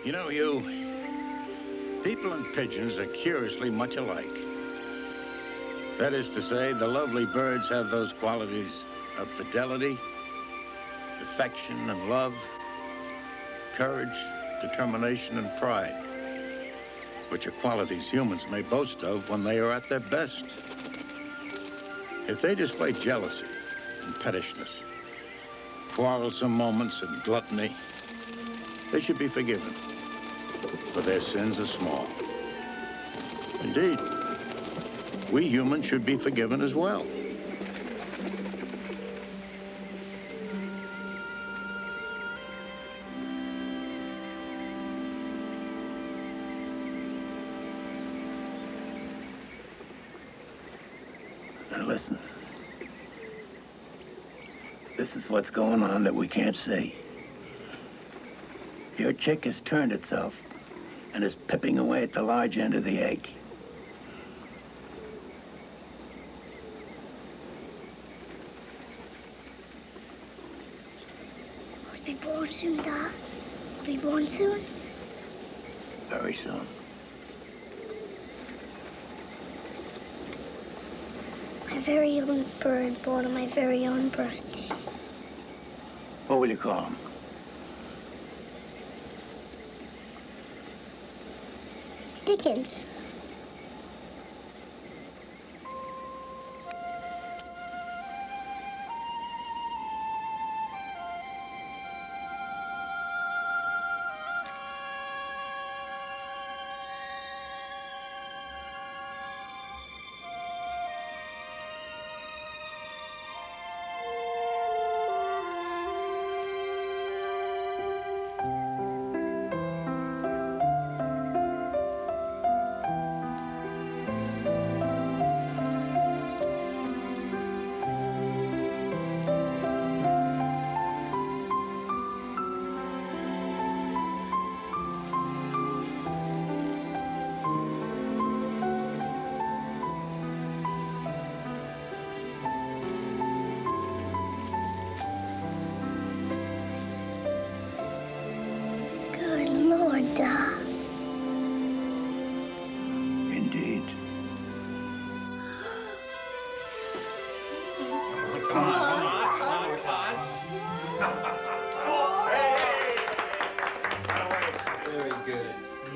You know, people and pigeons are curiously much alike. That is to say, the lovely birds have those qualities of fidelity, affection and love, courage, determination and pride, which are qualities humans may boast of when they are at their best. If they display jealousy and pettishness, quarrelsome moments and gluttony, they should be forgiven, for their sins are small. Indeed, we humans should be forgiven as well. Now listen. This is what's going on that we can't see. Your chick has turned itself and is pipping away at the large end of the egg. Must be born soon, Doc. I'll be born soon? Very soon. My very own bird born on my very own birthday. What will you call him? Dickens. Indeed. Come on. Very good.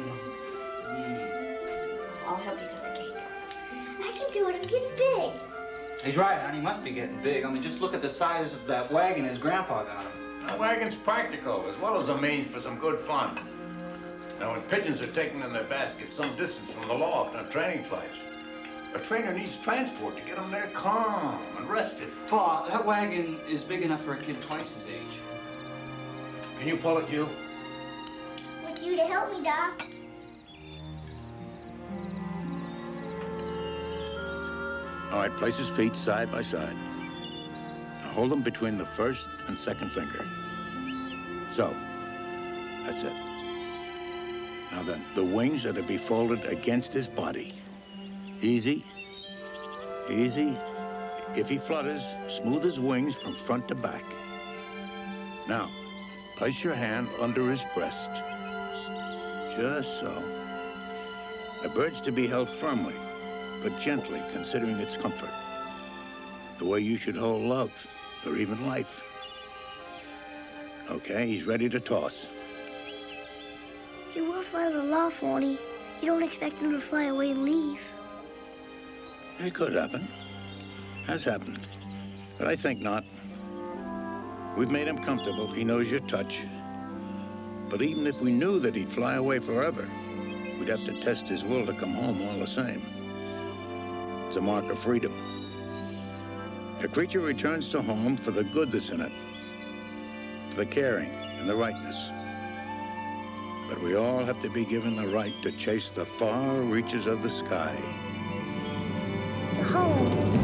I'll help you cut the cake. I can do it. I'm getting big. He's right, honey. He must be getting big. I mean, just look at the size of that wagon his grandpa got him. The wagon's practical, as well as a means for some good fun. Now, when pigeons are taken in their baskets some distance from the loft on training flights, a trainer needs transport to get them there calm and rested. Pa, that wagon is big enough for a kid twice his age. Can you pull it, Hugh? With you to help me, Doc. All right, place his feet side by side. Now hold them between the first and second finger. So, that's it. Now then, the wings are to be folded against his body. Easy, easy. If he flutters, smooth his wings from front to back. Now, place your hand under his breast. Just so. The bird's to be held firmly, but gently, considering its comfort. The way you should hold love, or even life. Okay, he's ready to toss. He will fly the loft, won't he? You don't expect him to fly away and leave. It could happen. Has happened. But I think not. We've made him comfortable. He knows your touch. But even if we knew that he'd fly away forever, we'd have to test his will to come home all the same. It's a mark of freedom. A creature returns to home for the good that's in it, for the caring and the rightness. But we all have to be given the right to chase the far reaches of the sky. To home.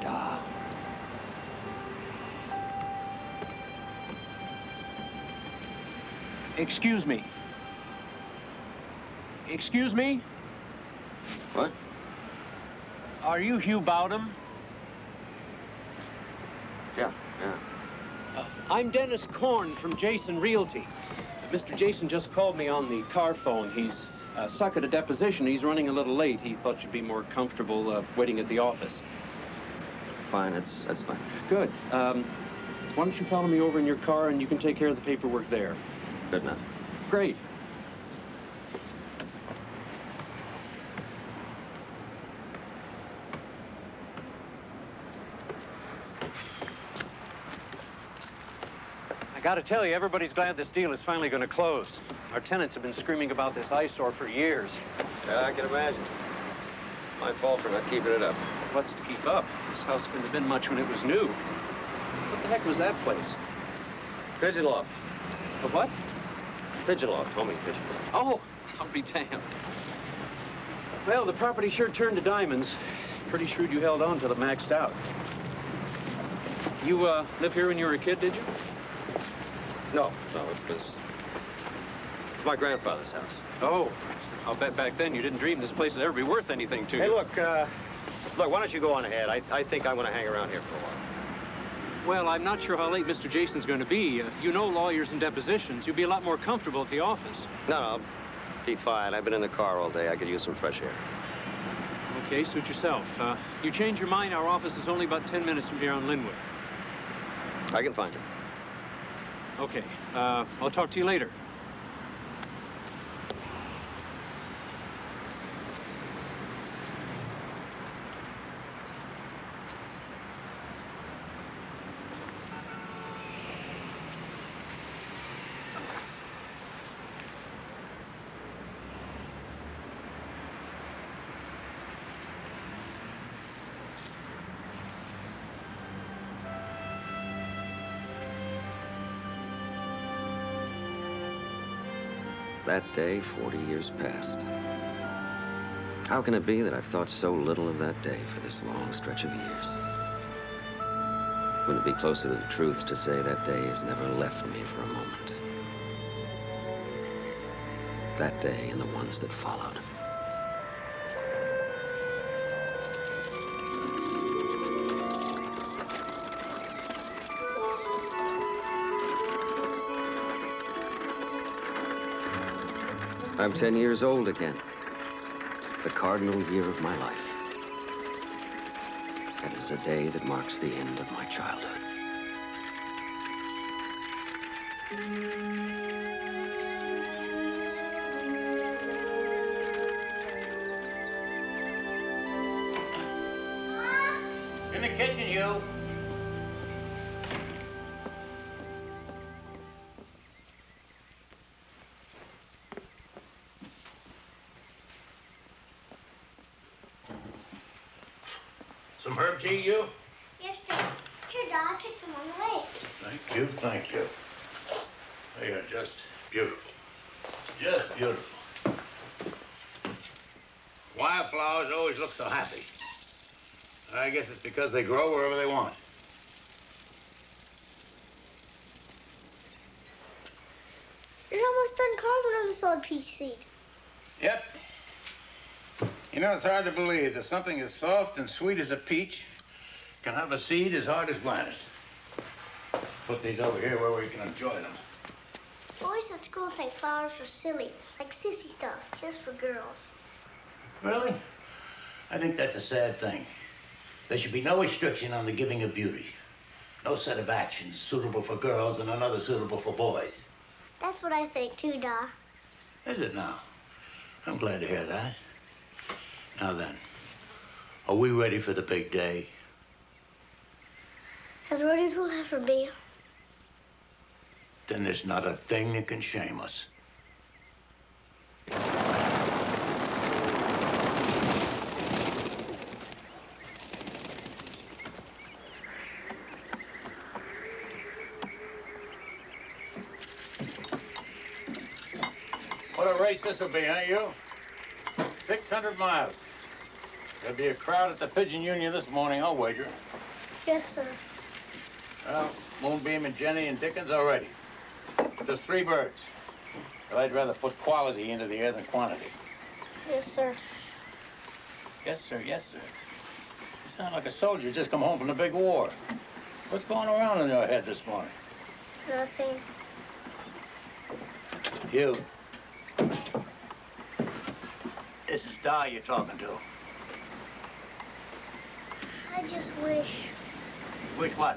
die. Excuse me. Excuse me? What? Are you Hugh Bowden? Yeah. I'm Dennis Korn from Jason Realty. Mr. Jason just called me on the car phone. He's stuck at a deposition. He's running a little late. He thought you'd be more comfortable waiting at the office. Fine, that's fine. Good. Why don't you follow me over in your car and you can take care of the paperwork there. Good enough. Great. I gotta tell you, everybody's glad this deal is finally gonna close. Our tenants have been screaming about this eyesore for years. Yeah, I can imagine. My fault for not keeping it up. What's to keep up? This house couldn't have been much when it was new. What the heck was that place? Pigeon loft. A what? Pigeon loft, homing pigeon. Oh, I'll be damned. Well, the property sure turned to diamonds. Pretty shrewd you held on till it maxed out. You, lived here when you were a kid, did you? No, it was my grandfather's house. Oh, I'll bet back then you didn't dream this place would ever be worth anything to you. Hey, look, why don't you go on ahead? I think I'm going to hang around here for a while. Well, I'm not sure how late Mr. Jason's going to be. You know lawyers and depositions. You'll be a lot more comfortable at the office. No, be fine. I've been in the car all day. I could use some fresh air. Okay, suit yourself. You change your mind, our office is only about 10 minutes from here on Linwood. I can find it. Okay, I'll talk to you later. That day, 40 years passed. How can it be that I've thought so little of that day for this long stretch of years? Wouldn't it be closer to the truth to say that day has never left me for a moment? That day and the ones that followed. I'm 10 years old again. The cardinal year of my life. That is a day that marks the end of my childhood. In the kitchen, you. Some herb tea, you? Yes, thanks. Here, Dad, I picked them on the way. Thank you, thank you. They are just beautiful. Just beautiful. Wildflowers always look so happy. I guess it's because they grow wherever they want. You're almost done carving on the solid peach seed. Yep. You know, it's hard to believe that something as soft and sweet as a peach can have a seed as hard as granite. Put these over here where we can enjoy them. Boys at school think flowers are silly, like sissy stuff, just for girls. Really? I think that's a sad thing. There should be no restriction on the giving of beauty. No set of actions suitable for girls and another suitable for boys. That's what I think, too, Da. Is it now? I'm glad to hear that. Now then, are we ready for the big day? As ready as we'll ever be. Then there's not a thing that can shame us. What a race this will be, huh, you? 600 miles. There'll be a crowd at the Pigeon Union this morning, I'll wager. Yes, sir. Well, Moonbeam and Jenny and Dickens are ready. Just 3 birds. But I'd rather put quality into the air than quantity. Yes, sir. Yes, sir. Yes, sir. You sound like a soldier just come home from the big war. What's going around in your head this morning? Nothing. You. This is Di you're talking to. I just wish. Wish what?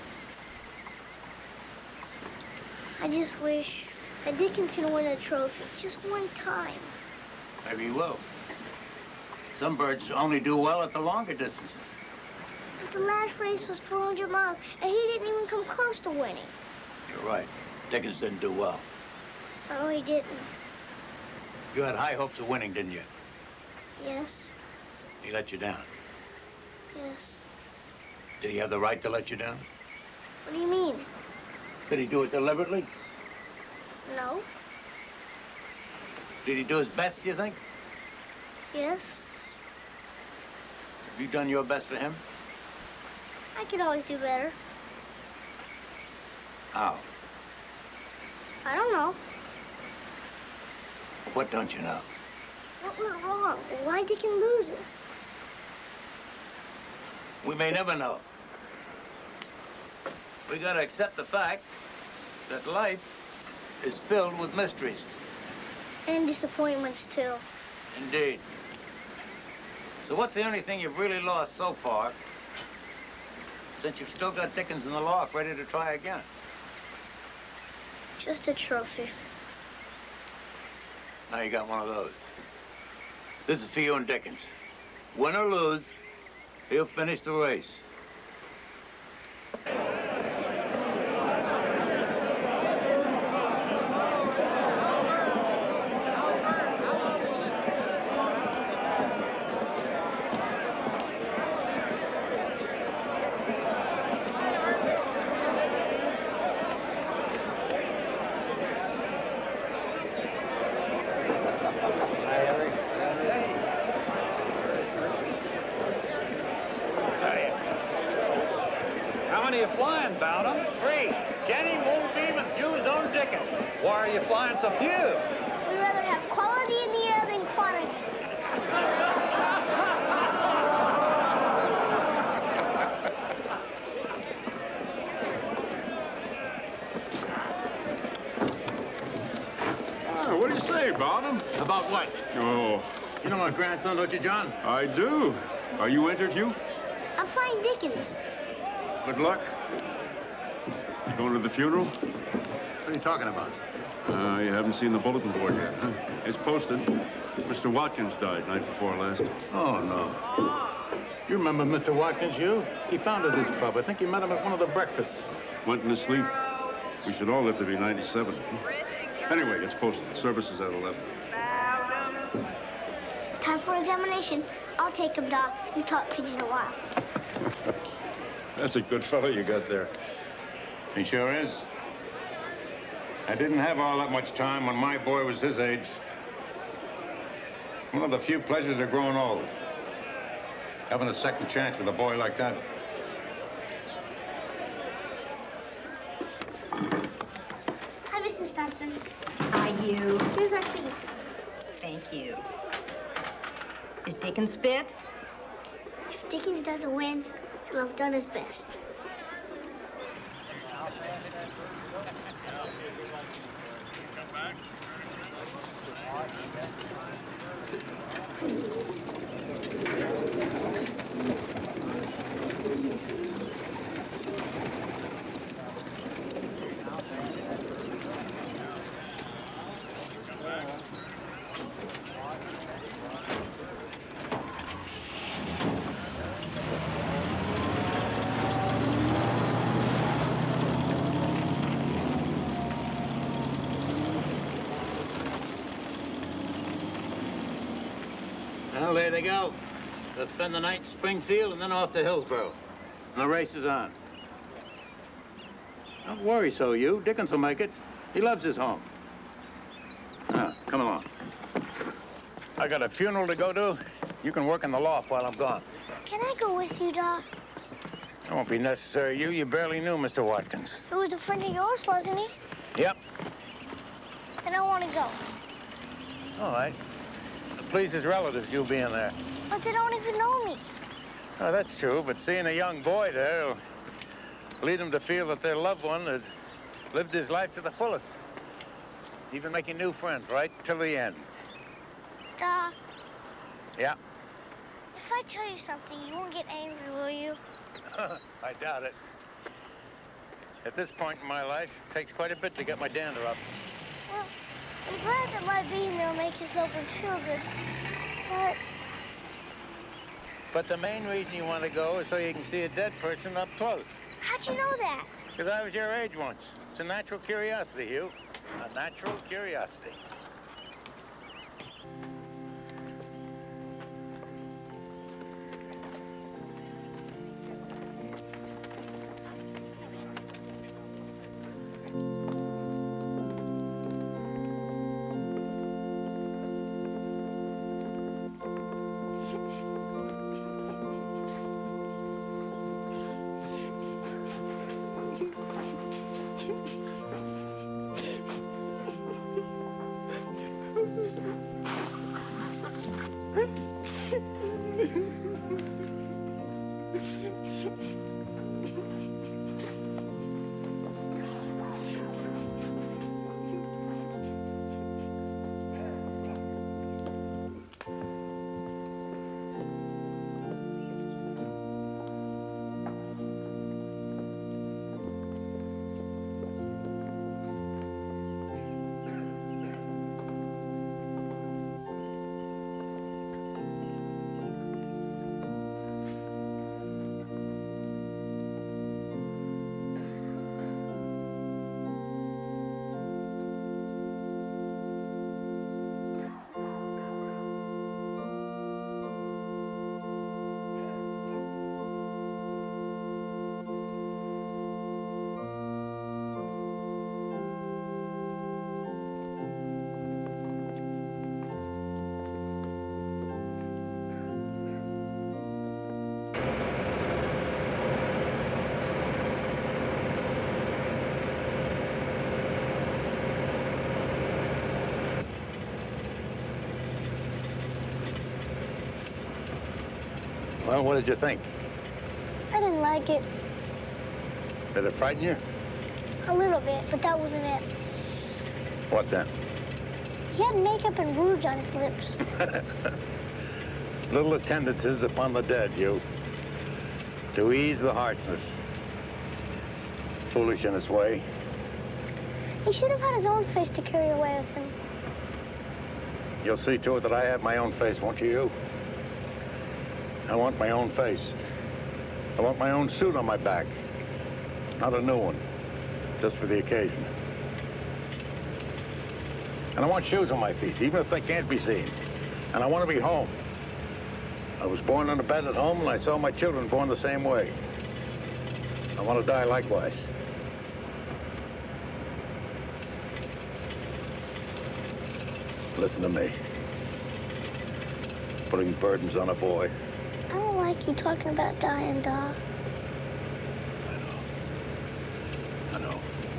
I just wish that Dickens can win a trophy just one time. Maybe you will. Some birds only do well at the longer distances. But the last race was 400 miles, and he didn't even come close to winning. You're right. Dickens didn't do well. No, he didn't. You had high hopes of winning, didn't you? Yes. He let you down. Yes. Did he have the right to let you down? What do you mean? Did he do it deliberately? No. Did he do his best, do you think? Yes. Have you done your best for him? I could always do better. How? I don't know. What don't you know? What went wrong? Why Dickens loses? We may never know. We gotta accept the fact that life is filled with mysteries. And disappointments, too. Indeed. So what's the only thing you've really lost so far, since you've still got Dickens in the loft ready to try again? Just a trophy. Now you got one of those. This is for you and Dickens. Win or lose, he'll finish the race. Why are you flying so few? We'd rather have quality in the air than quantity. What do you say, Barnum? About what? Oh, You know my grandson, don't you, John? I do. Are you entered, Hugh? I'm flying Dickens. Good luck. You going to the funeral? What are you talking about? You haven't seen the bulletin board yet, huh? It's posted. Mr. Watkins died night before last. Oh, no. You remember Mr. Watkins, you? He founded this club. I think you met him at one of the breakfasts. Went into sleep. We should all live to be 97. Anyway, it's posted. Service is at 11. Time for examination. I'll take him, Doc. You taught Pigeon a while. That's a good fellow you got there. He sure is. I didn't have all that much time when my boy was his age. One of the few pleasures of growing old. Having a second chance with a boy like that. Hi, Mrs. Stanton. Hi, you. Here's our fee. Thank you. Is Dickens fit? If Dickens doesn't win, he'll have done his best. Well, there they go. They'll spend the night in Springfield and then off to Hillsborough. And the race is on. Don't worry so, you. Dickens will make it. He loves his home. Now, come along. I got a funeral to go to. You can work in the loft while I'm gone. Can I go with you, Doc? It won't be necessary. You barely knew Mr. Watkins. He was a friend of yours, wasn't he? Yep. Then I want to go. All right. Please his relatives, you'll be in there. But they don't even know me. Oh, that's true, but seeing a young boy there will lead them to feel that their loved one had lived his life to the fullest. Even making new friends right till the end. Doc, Yeah. if I tell you something, you won't get angry, will you? I doubt it. At this point in my life, it takes quite a bit to get my dander up. Well, I'm glad that my being there will make his loved ones feel good. But the main reason you want to go is so you can see a dead person up close. How'd you know that? Because I was your age once. It's a natural curiosity, Hugh. A natural curiosity. Well, what did you think? I didn't like it. Did it frighten you? A little bit, but that wasn't it. What then? He had makeup and rouge on his lips. Little attendances upon the dead, you. To ease the harshness. Foolish in its way. He should have had his own face to carry away with him. You'll see to it that I have my own face, won't you? I want my own face. I want my own suit on my back. Not a new one, just for the occasion. And I want shoes on my feet, even if they can't be seen. And I want to be home. I was born on a bed at home, and I saw my children born the same way. I want to die likewise. Listen to me. Putting burdens on a boy. I don't like you talking about dying, Doc. I know.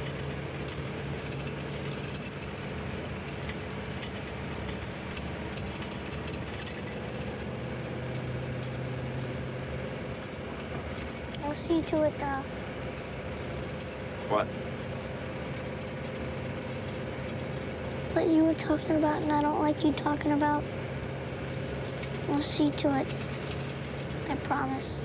I'll see to it, Doc. What? What you were talking about and I don't like you talking about. I'll see to it. I promise.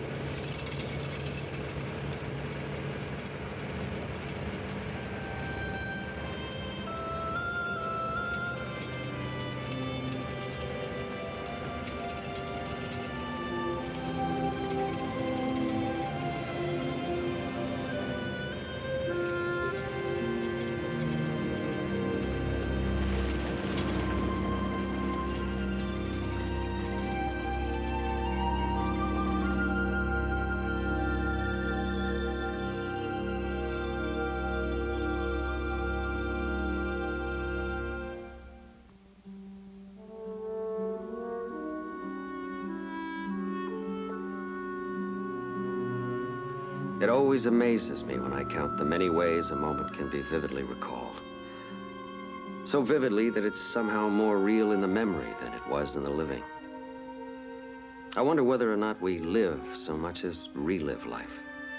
It always amazes me when I count the many ways a moment can be vividly recalled. So vividly that it's somehow more real in the memory than it was in the living. I wonder whether or not we live so much as relive life.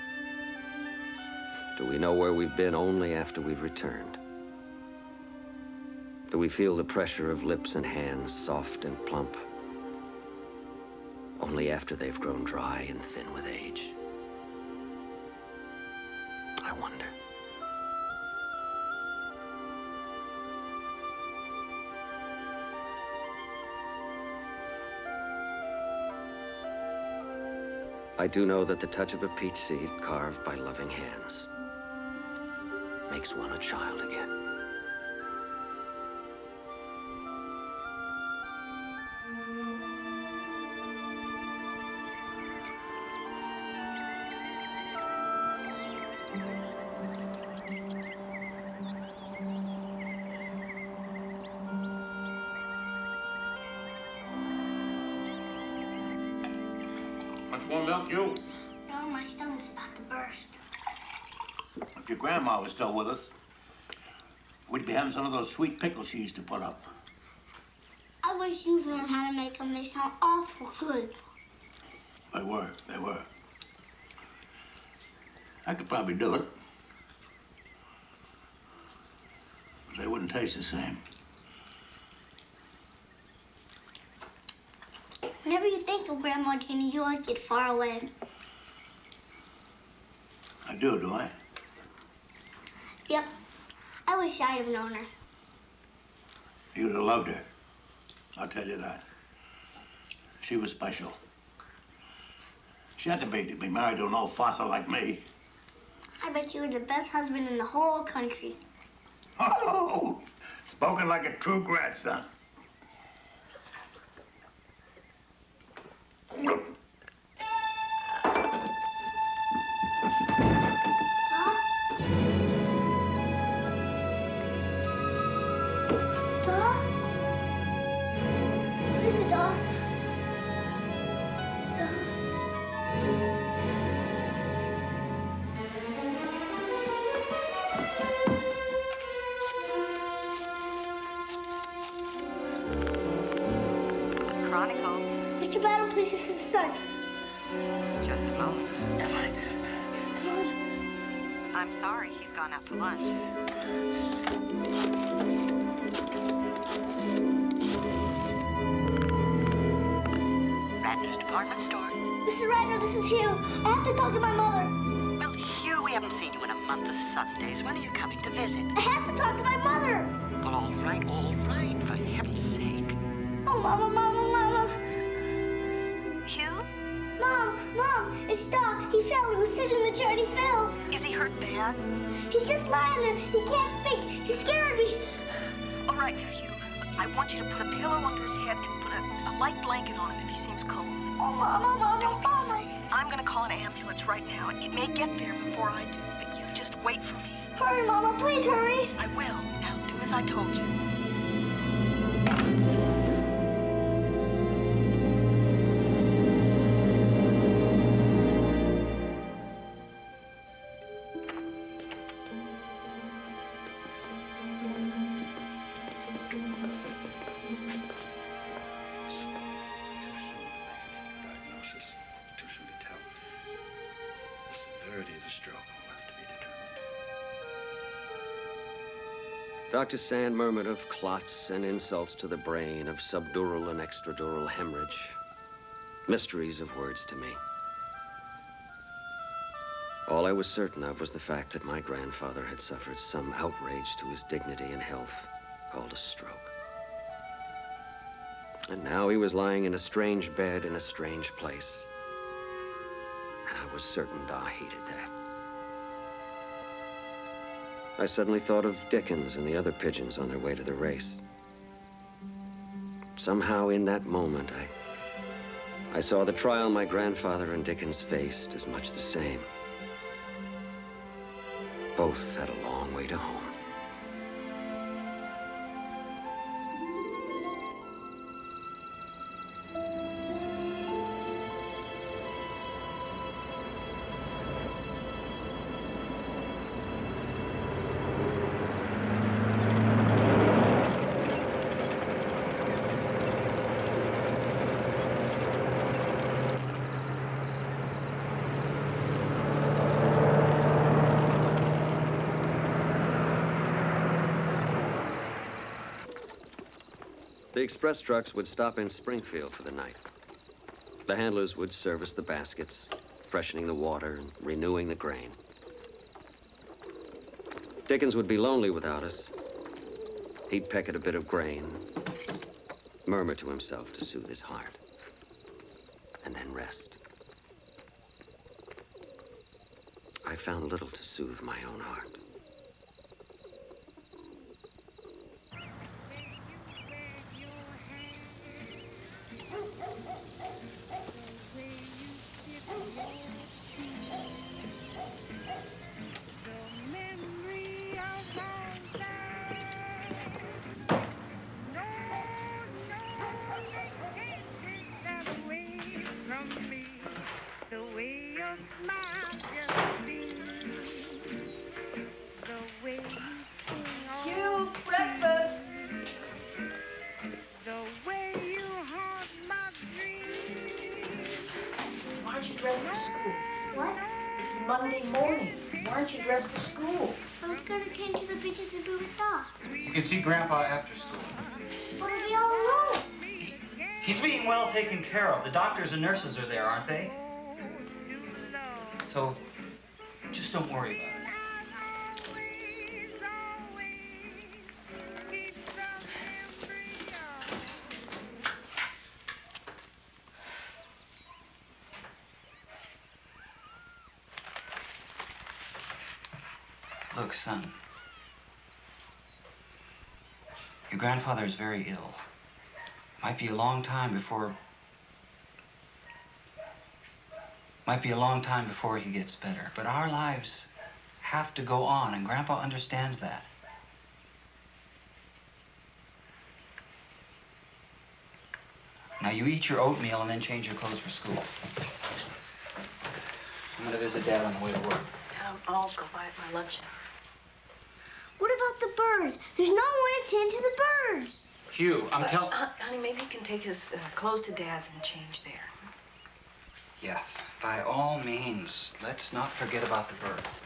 Do we know where we've been only after we've returned? Do we feel the pressure of lips and hands, soft and plump, only after they've grown dry and thin with age? I wonder. I do know that the touch of a peach seed carved by loving hands makes one a child again. Much more milk, you? No, my stomach's about to burst. If your grandma was still with us, we'd be having some of those sweet pickles she used to put up. I wish you'd learn how to make them. They sound awful good. They were, they were. I could probably do it. But they wouldn't taste the same. Whenever you think of Grandma Jenny, you always get far away. I do I? Yep. I wish I'd have known her. You'd have loved her. I'll tell you that. She was special. She had to be married to an old fossil like me. I bet you were the best husband in the whole country. Oh, spoken like a true grandson. Mr. Battle, please, this is the son. Just a moment. Come on. Come on. I'm sorry, he's gone out to lunch. Radnor's department store. This is Radnor, this is Hugh. I have to talk to my mother. Well, Hugh, we haven't seen you in a month of Sundays. When are you coming to visit? I have to talk to my mother. Well, all right, for heaven's sake. Oh, Mama, Mama, Mama. Hugh? Mom, it's Doc. He fell. He was sitting in the chair and he fell. Is he hurt bad? He's just lying there. He can't speak. He scared me. All right, now, Hugh. I want you to put a pillow under his head and put a light blanket on him if he seems cold. Oh, Mama, Don't be Mama. afraid. I'm going to call an ambulance right now. It may get there before I do, but you just wait for me. Hurry, Mama. Please hurry. I will. Now, do as I told you. Dr. Sand murmured of clots and insults to the brain, of subdural and extradural hemorrhage. Mysteries of words to me. All I was certain of was the fact that my grandfather had suffered some outrage to his dignity and health, called a stroke. And now he was lying in a strange bed in a strange place. And I was certain Da hated that. I suddenly thought of Dickens and the other pigeons on their way to the race. Somehow in that moment, I saw the trial my grandfather and Dickens faced as much the same. Both had a long way to home. The express trucks would stop in Springfield for the night. The handlers would service the baskets, freshening the water and renewing the grain. Dickens would be lonely without us. He'd peck at a bit of grain, murmur to himself to soothe his heart, and then rest. I found little to soothe my own heart. For school. I was going to tend to the pigeons and move it off. You can see Grandpa after school. But I'll be all alone. He's being well taken care of. The doctors and nurses are there, aren't they? So, just don't worry about it. Look, son, your grandfather is very ill. Might be a long time before he gets better. But our lives have to go on, and Grandpa understands that. Now, you eat your oatmeal and then change your clothes for school. I'm gonna visit Dad on the way to work. I'll go buy my lunch hour. What about the birds? There's no one to tend to the birds. Hugh, I'm telling... Honey, maybe he can take his clothes to Dad's and change there. Yeah, by all means, let's not forget about the birds.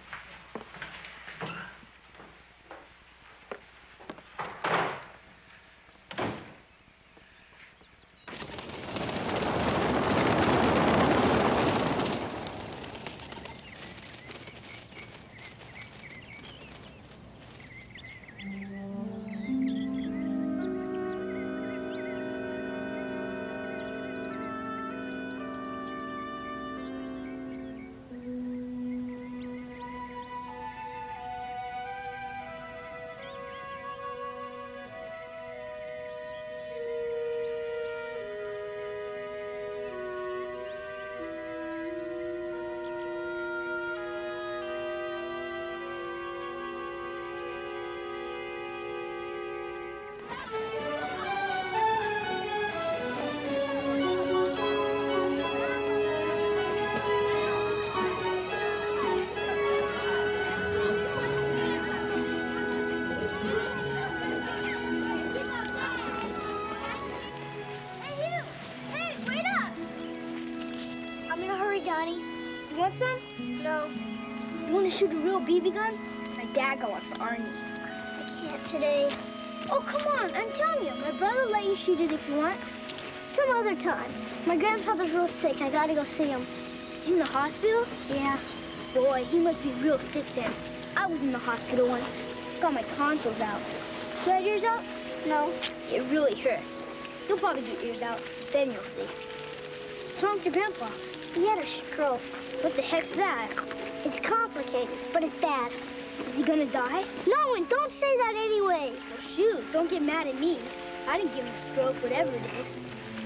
Shoot a real BB gun? My dad got one for Arnie. I can't today. Oh, come on. I'm telling you. My brother will let you shoot it if you want. Some other time. My grandfather's real sick. I gotta go see him. He's in the hospital? Yeah. Boy, he must be real sick then. I was in the hospital once. Got my tonsils out. You had yours out? No. It really hurts. You'll probably get yours out. Then you'll see. What's wrong with your grandpa? He had a stroke. What the heck's that? It's complicated, but it's bad. Is he gonna die? No, and don't say that anyway. Well, shoot, don't get mad at me. I didn't give him a stroke, whatever it is.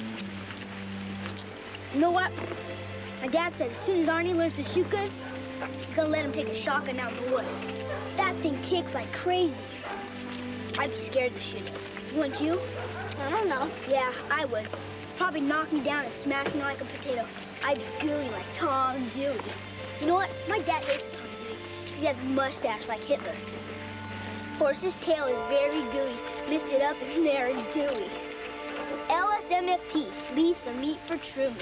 You know what? My dad said as soon as Arnie learns to shoot good, he's gonna let him take a shotgun out in the woods. That thing kicks like crazy. I'd be scared to shoot it. Wouldn't you? I don't know. Yeah, I would. Probably knock me down and smash me like a potato. I'd be gooey like Tom Dewey. You know what? My dad hates Tom Dewey because he has a mustache like Hitler. Horse's tail is very gooey, lifted up and very dewy. LSMFT, leave some meat for Truman.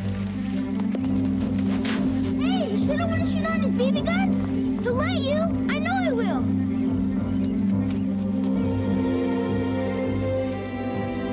Hey, you sure don't want to shoot on his BB gun? He'll let you. I know I will.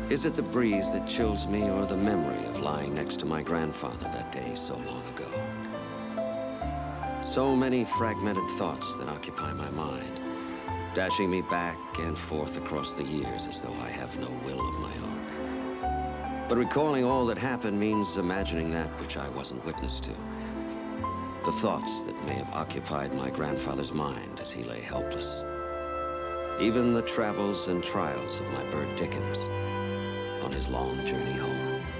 Is it the breeze that chills me, or the memory of lying next to my grandfather that day so long ago? So many fragmented thoughts that occupy my mind, dashing me back and forth across the years as though I have no will of my own. But recalling all that happened means imagining that which I wasn't witness to. The thoughts that may have occupied my grandfather's mind as he lay helpless. Even the travels and trials of my bird Dickens on his long journey home.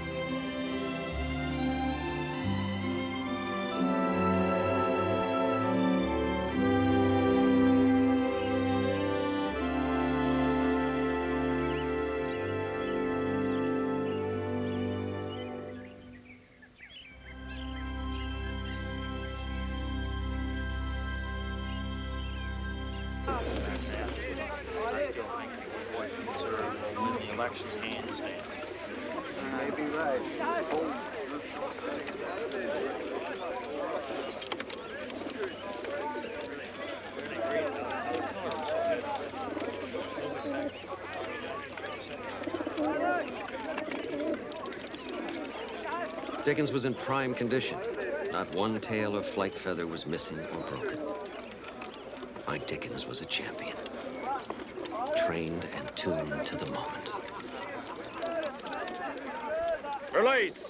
Dickens was in prime condition. Not one tail or flight feather was missing or broken. My Dickens was a champion, trained and tuned to the moment. Release!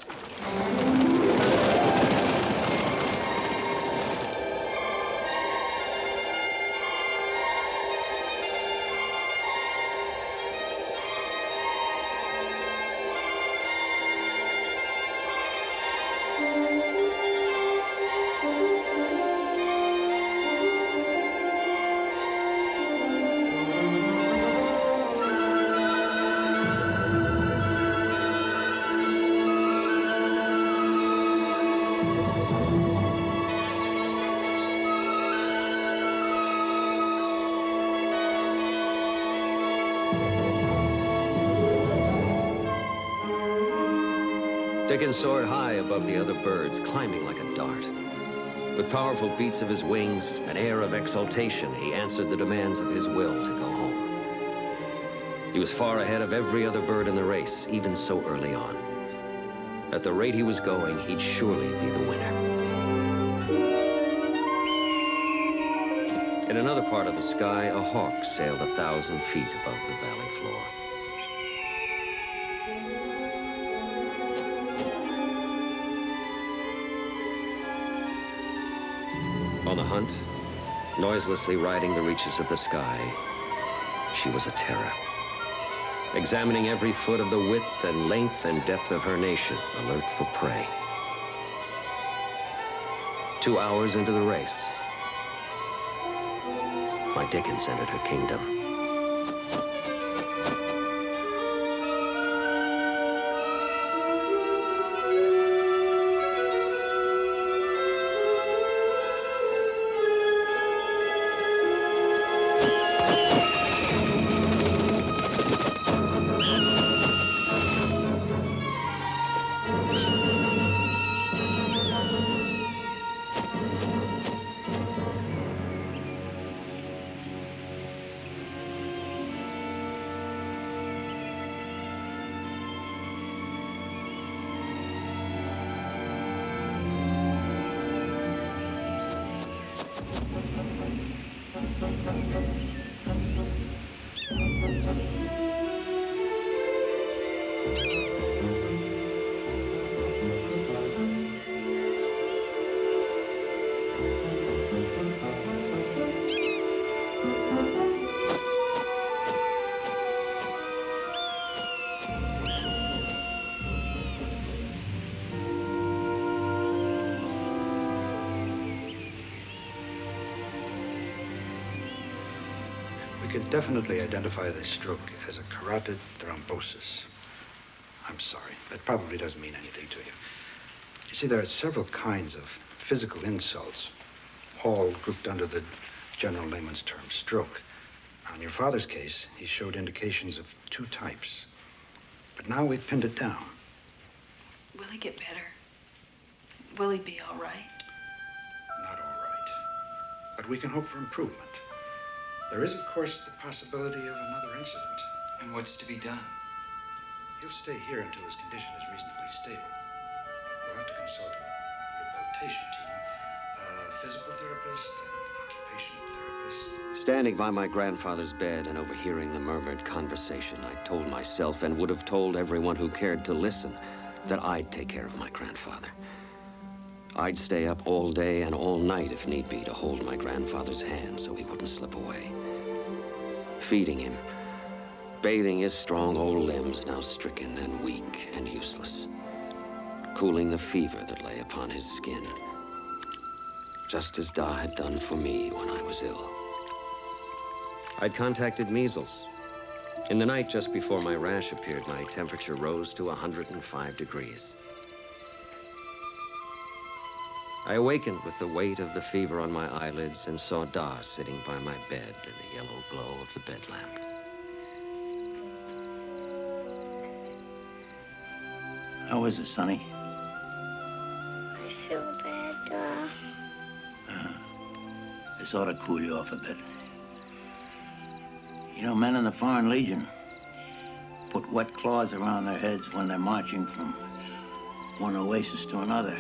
Dickens soared high above the other birds, climbing like a dart. With powerful beats of his wings, an air of exultation, he answered the demands of his will to go home. He was far ahead of every other bird in the race, even so early on. At the rate he was going, he'd surely be the winner. In another part of the sky, a hawk sailed 1,000 feet above the valley floor. On the hunt, noiselessly riding the reaches of the sky, she was a terror. Examining every foot of the width and length and depth of her nation, alert for prey. 2 hours into the race, my Dickens entered her kingdom. We can definitely identify this stroke as a carotid thrombosis. I'm sorry, that probably doesn't mean anything to you. You see, there are several kinds of physical insults, all grouped under the general layman's term, stroke. In your father's case, he showed indications of 2 types. But now we've pinned it down. Will he get better? Will he be all right? Not all right. But we can hope for improvement. There is, of course, the possibility of another incident. And what's to be done? He'll stay here until his condition is reasonably stable. We'll have to consult a rehabilitation team, a physical therapist, an occupational therapist. Standing by my grandfather's bed and overhearing the murmured conversation, I told myself, and would have told everyone who cared to listen, that I'd take care of my grandfather. I'd stay up all day and all night, if need be, to hold my grandfather's hand so he wouldn't slip away. Feeding him, bathing his strong old limbs, now stricken and weak and useless. Cooling the fever that lay upon his skin, just as Da had done for me when I was ill. I'd contacted measles. In the night just before my rash appeared, my temperature rose to 105 degrees. I awakened with the weight of the fever on my eyelids and saw Da sitting by my bed in the yellow glow of the bed lamp. How is it, Sonny? I feel bad, This ought to cool you off a bit. You know, men in the Foreign Legion put wet cloths around their heads when they're marching from one oasis to another.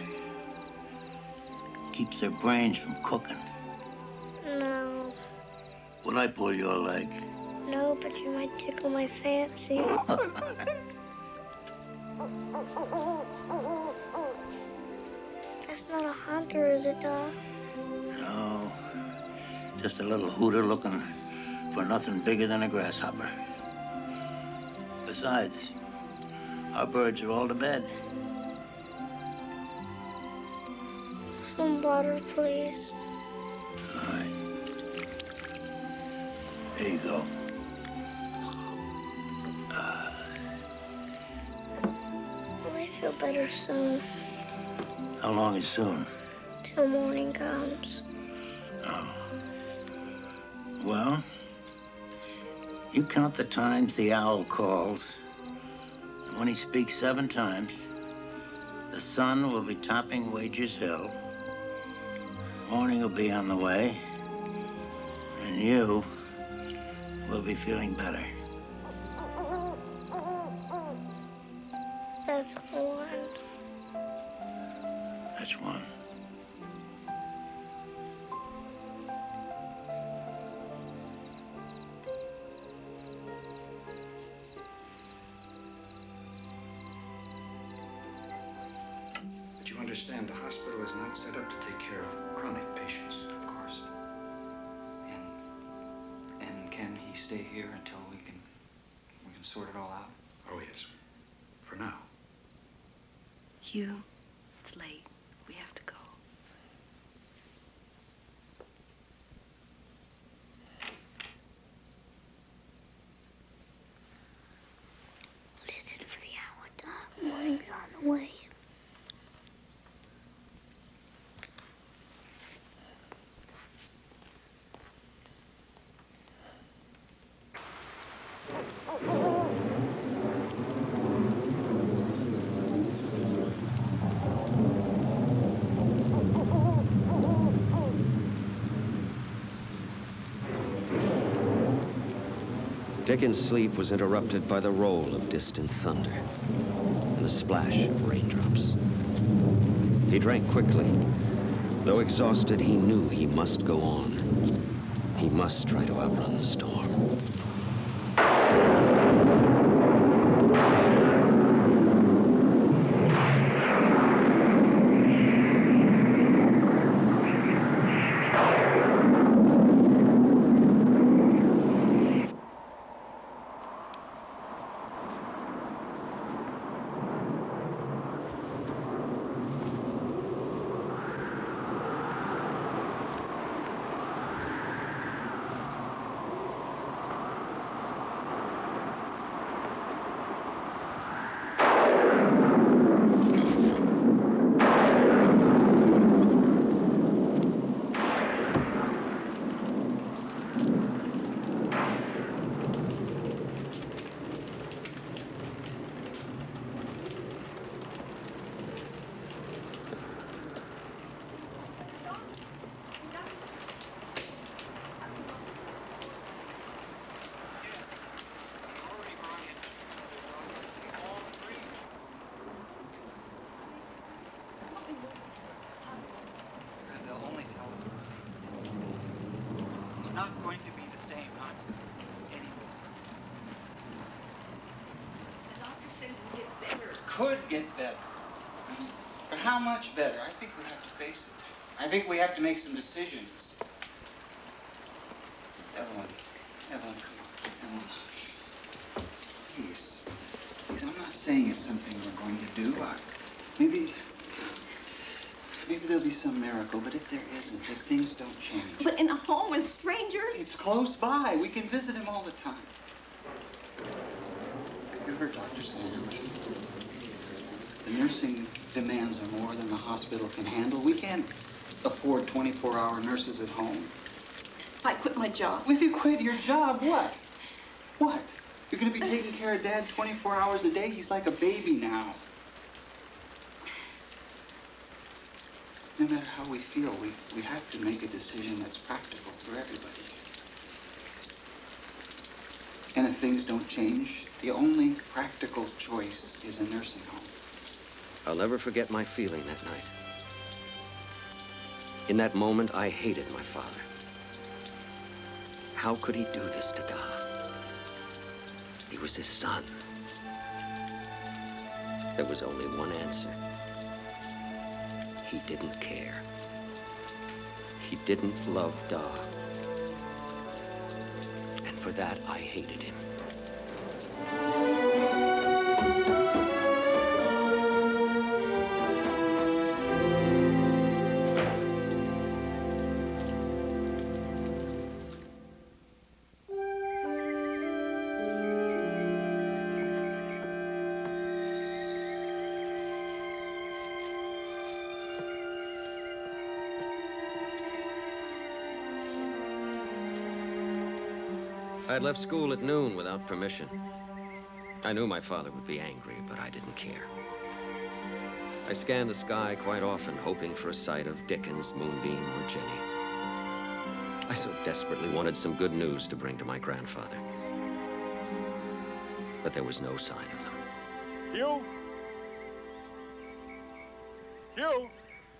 Keeps their brains from cooking. No. Would I pull your leg? No, but you might tickle my fancy. That's not a hunter, is it, Doc? No. Just a little hooter looking for nothing bigger than a grasshopper. Besides, our birds are all to bed. Some butter, please. All right. There you go. Will I feel better soon? How long is soon? Till morning comes. Oh. Well, you count the times the owl calls. And when he speaks 7 times, the sun will be topping Wager's Hill. Morning will be on the way. And you will be feeling better. That's one. That's one. But you understand, the hospital is not set up to take care of chronic patients, of course. And can he stay here until we can sort it all out? Oh, yes. For now. Hugh, it's late. We have to go. Listen for the owl, Doc. Morning's on the way. Dickens' sleep was interrupted by the roll of distant thunder and the splash of raindrops. He drank quickly. Though exhausted, he knew he must go on. He must try to outrun the storm. not going to be the same, not anymore. The doctor said it would get better. Could get better. But how much better? I think we have to face it. I think we have to make some decisions. Evelyn, come on. Evelyn. Please. Please, I'm not saying it's something we're going to do. Maybe there'll be some miracle, but if there isn't, if things don't change. But in a home with strangers? It's close by. We can visit him all the time. You heard Dr. Sand. The nursing demands are more than the hospital can handle. We can't afford 24-hour nurses at home. If I quit my job. If you quit your job, what? What? You're going to be taking care of Dad 24 hours a day? He's like a baby now. No matter how we feel, we have to make a decision that's practical for everybody. And if things don't change, the only practical choice is a nursing home. I'll never forget my feeling that night. In that moment, I hated my father. How could he do this to Da? He was his son. There was only one answer. He didn't care. He didn't love Da. And for that, I hated him. I'd left school at noon without permission. I knew my father would be angry, but I didn't care. I scanned the sky quite often, hoping for a sight of Dickens, Moonbeam, or Jenny. I so desperately wanted some good news to bring to my grandfather. But there was no sign of them. Hugh? Hugh?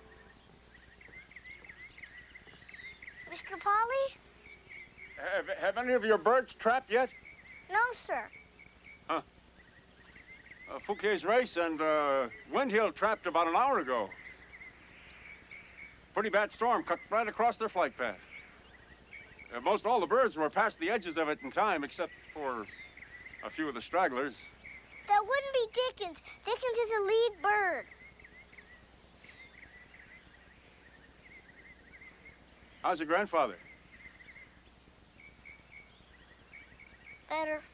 Mr. Polly? Have any of your birds trapped yet? No, sir. Huh. Fouquet's race and Windhill trapped about an hour ago. Pretty bad storm cut right across their flight path. Most all the birds were past the edges of it in time, except for a few of the stragglers. That wouldn't be Dickens. Dickens is a lead bird. How's your grandfather? Better.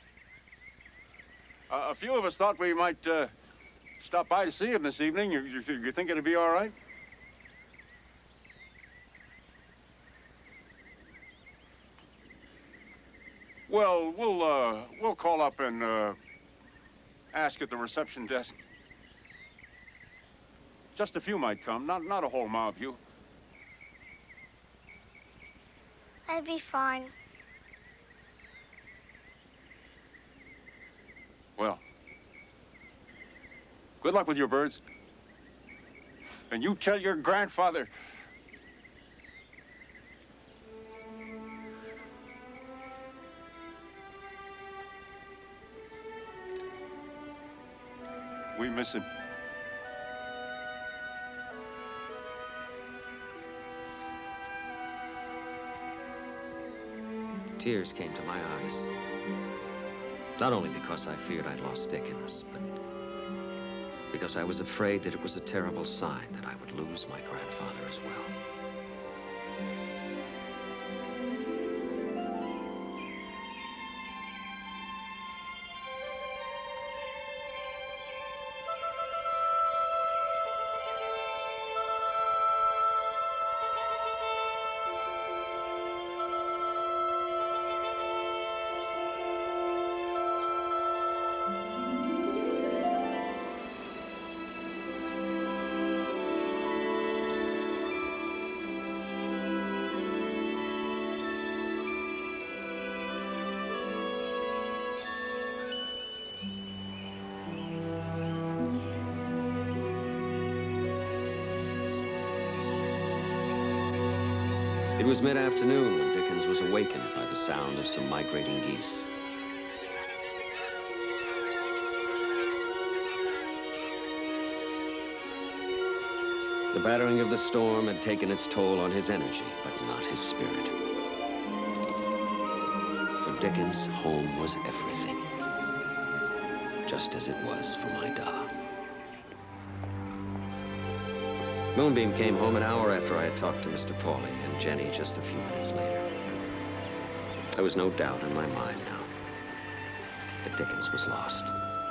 A few of us thought we might stop by to see him this evening. You think it'll be all right? Well, we'll call up and ask at the reception desk. Just a few might come, not a whole mob, Hugh. I'd be fine. Well, good luck with your birds. And you tell your grandfather. We miss him. Tears came to my eyes. Not only because I feared I'd lost Dickens, but because I was afraid that it was a terrible sign that I would lose my grandfather as well. It was mid-afternoon when Dickens was awakened by the sound of some migrating geese. The battering of the storm had taken its toll on his energy, but not his spirit. For Dickens, home was everything, just as it was for my Da. Moonbeam came home an hour after I had talked to Mr. Pauly, and Jenny just a few minutes later. There was no doubt in my mind now that Dickens was lost.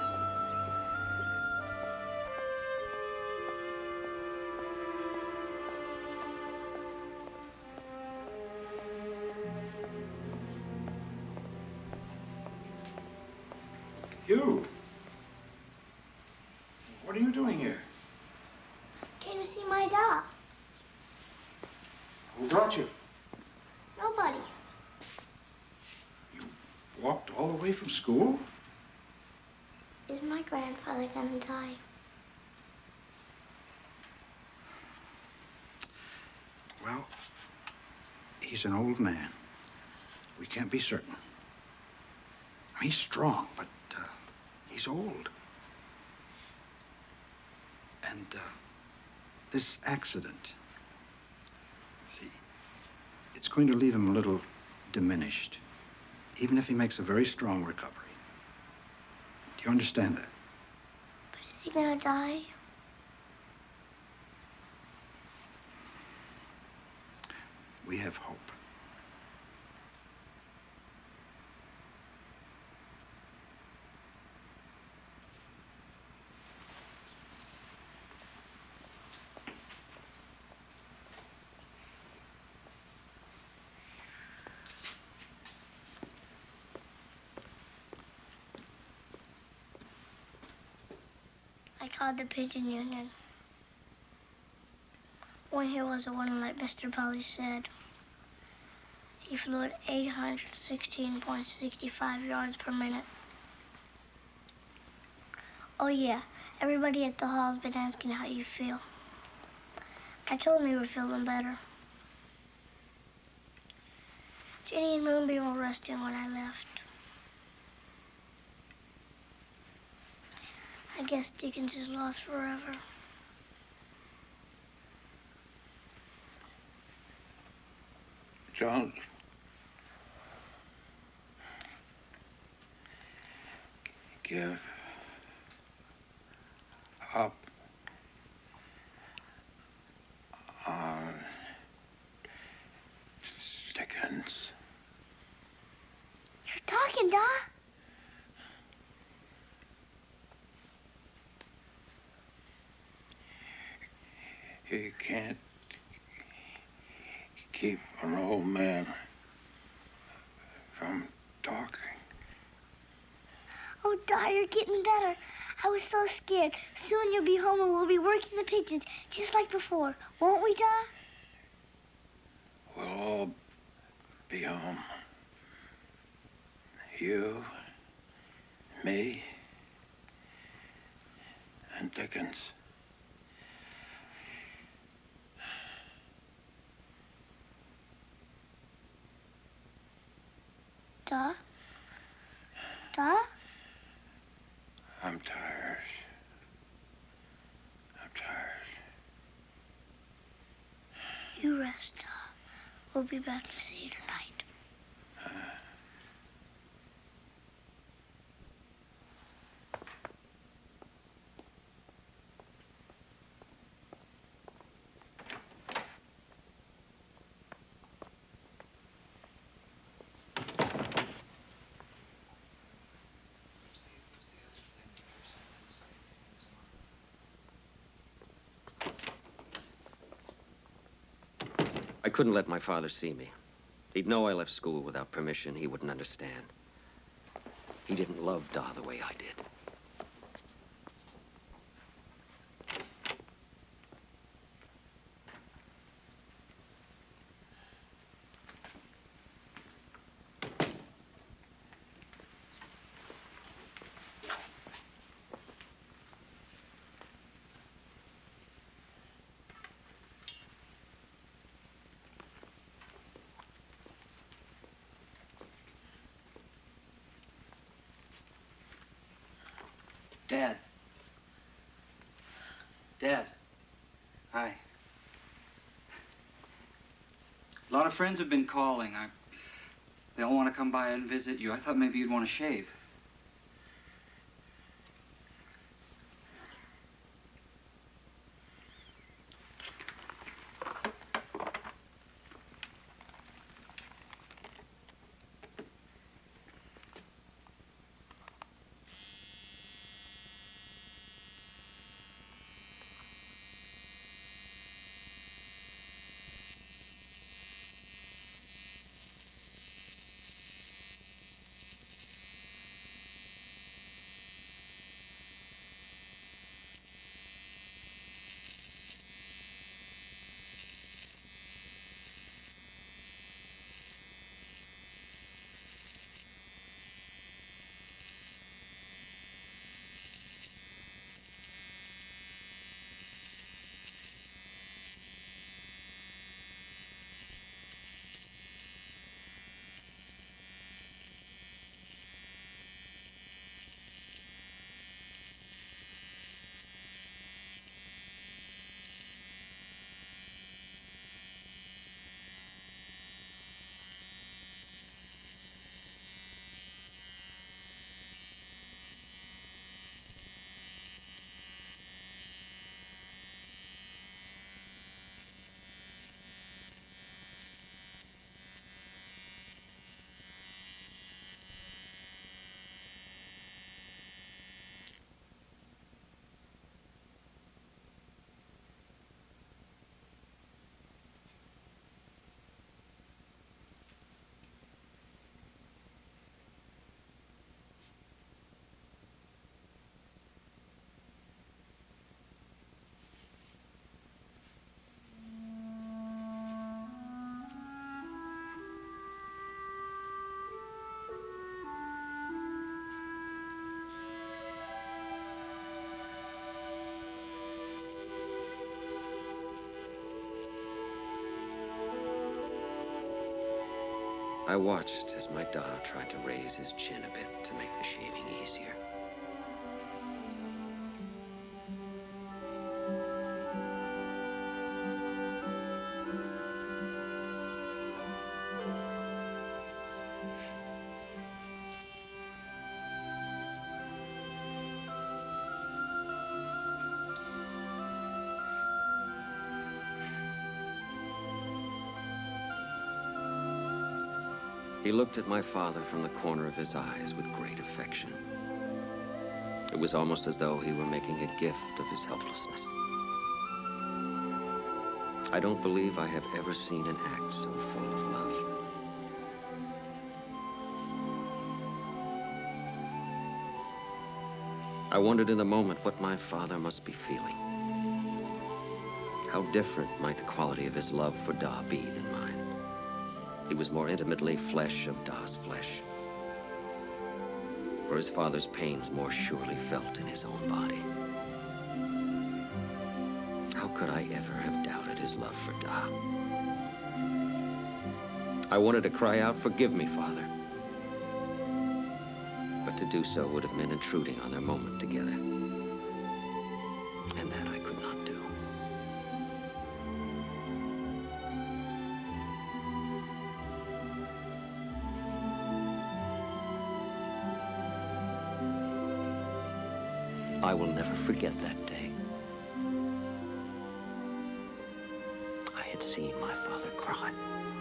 You? What are you doing here? Came to see my Da. Who brought you? Nobody. You walked all the way from school? Is my grandfather gonna die? Well, he's an old man. We can't be certain. He's strong, but he's old. And this accident, see, it's going to leave him a little diminished, even if he makes a very strong recovery. Do you understand that? But is he gonna die? We have hope. I called the Pigeon Union. One here was the one like Mr. Pauly said. He flew at 816.65 yards per minute. Oh yeah, everybody at the hall has been asking how you feel. I told them you were feeling better. Jenny and Moonbeam were resting when I left. I guess Dickens is lost forever. Don't give up on Dickens. You're talking, Da? You can't keep an old man from talking. Oh, Da, you're getting better. I was so scared. Soon you'll be home and we'll be working the pigeons, just like before. Won't we, Da? We'll all be home. You, me, and Dickens. Da? Da? I'm tired. I'm tired. You rest, Da. We'll be back to see you tonight. I couldn't let my father see me. He'd know I left school without permission. He wouldn't understand. He didn't love Da the way I did. Dad. Dad. Hi. A lot of friends have been calling. They all want to come by and visit you. I thought maybe you'd want to shave. I watched as my Da tried to raise his chin a bit to make the shaving easier. He looked at my father from the corner of his eyes with great affection. It was almost as though he were making a gift of his helplessness. I don't believe I have ever seen an act so full of love. I wondered in the moment what my father must be feeling. How different might the quality of his love for Da be than mine. He was more intimately flesh of Da's flesh, for his father's pains more surely felt in his own body. How could I ever have doubted his love for Da? I wanted to cry out, "Forgive me, Father." But to do so would have meant intruding on their moment together. And that I could not do. I will never forget that day. I had seen my father cry.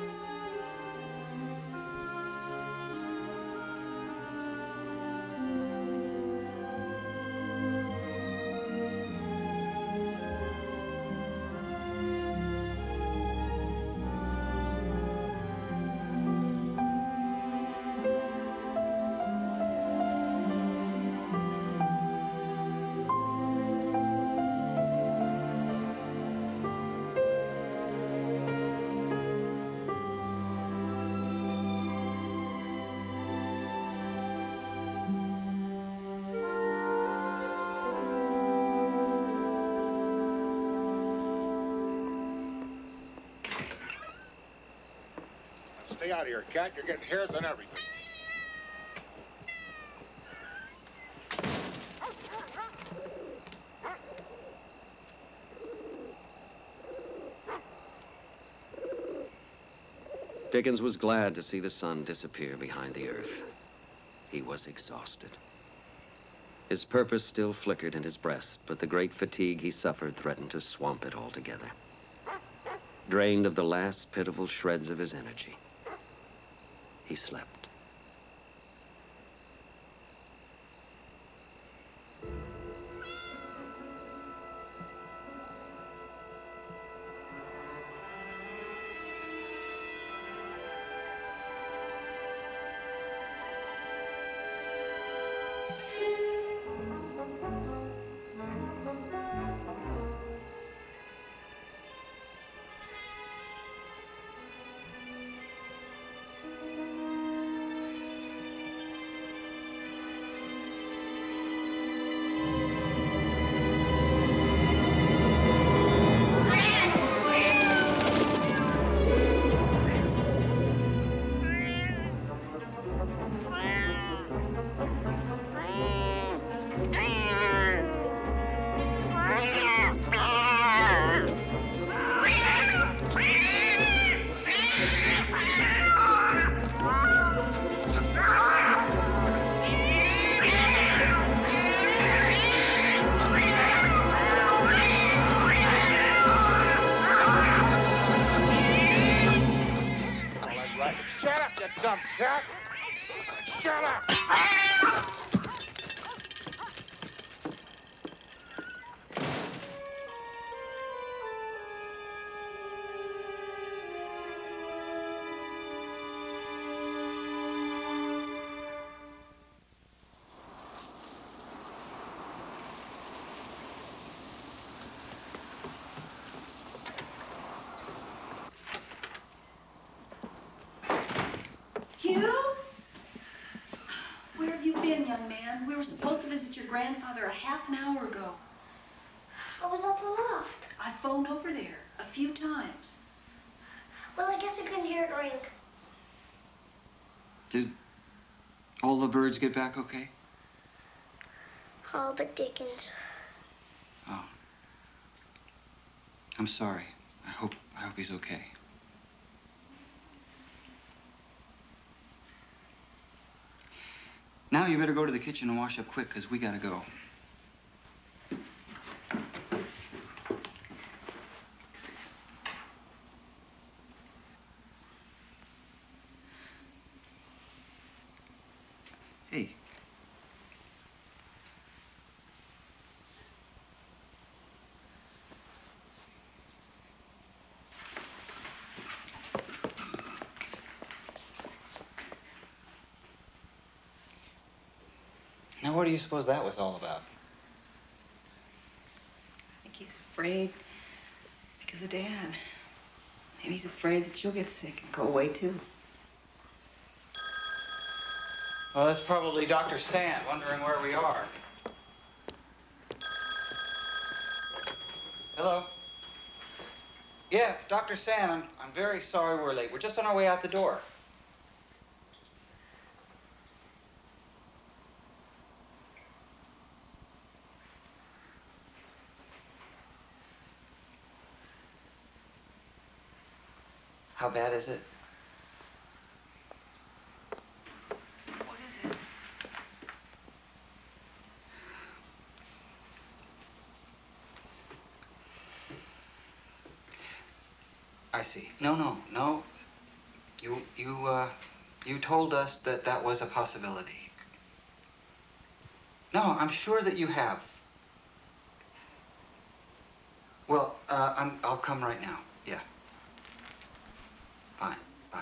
Stay out of here, cat. You're getting hairs and everything. Dickens was glad to see the sun disappear behind the earth. He was exhausted. His purpose still flickered in his breast, but the great fatigue he suffered threatened to swamp it altogether. Drained of the last pitiful shreds of his energy, he slept. Shut up, you dumb cat! Shut up! Where have you been, young man? We were supposed to visit your grandfather a half an hour ago. I was at the loft. I phoned over there a few times. Well, I guess I couldn't hear it ring. Did all the birds get back okay? All but Dickens. Oh. I'm sorry. I hope he's okay. Now you better go to the kitchen and wash up quick, because we gotta go. Hey. Now, what do you suppose that was all about? I think he's afraid because of Dad. Maybe he's afraid that you'll get sick and go away, too. Well, that's probably Dr. Sand wondering where we are. Hello? Yeah, Dr. Sand, I'm very sorry we're late. We're just on our way out the door. How bad is it? What is it? I see. No. You told us that that was a possibility. No, I'm sure that you have. Well, I'll come right now. Yeah. Fine. Bye.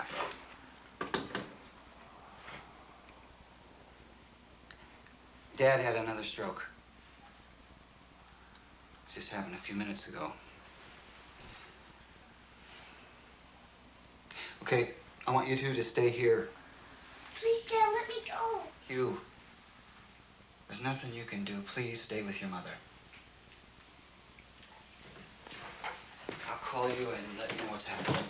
Dad had another stroke. It just happened a few minutes ago. Okay, I want you two to stay here. Please, Dad, let me go. Hugh, there's nothing you can do. Please stay with your mother. I'll call you and let you know what's happening.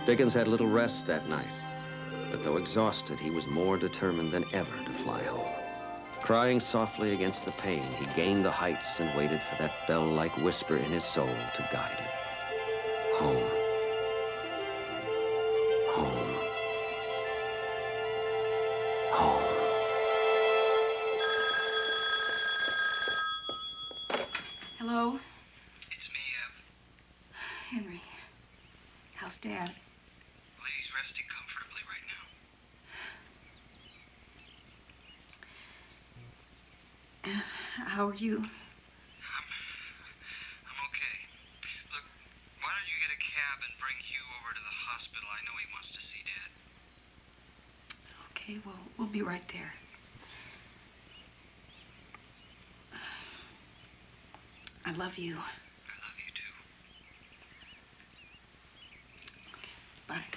Dickens had little rest that night, but though exhausted, he was more determined than ever to fly home. Crying softly against the pain, he gained the heights and waited for that bell-like whisper in his soul to guide him. Home. Home. Home. Hello? It's me, Henry. How's Dad? well, he's resting comfortably right now. How are you? I'm okay. Look, why don't you get a cab and bring Hugh over to the hospital? I know he wants to see Dad. Okay, well, we'll be right there. I love you. I love you, too. Bye.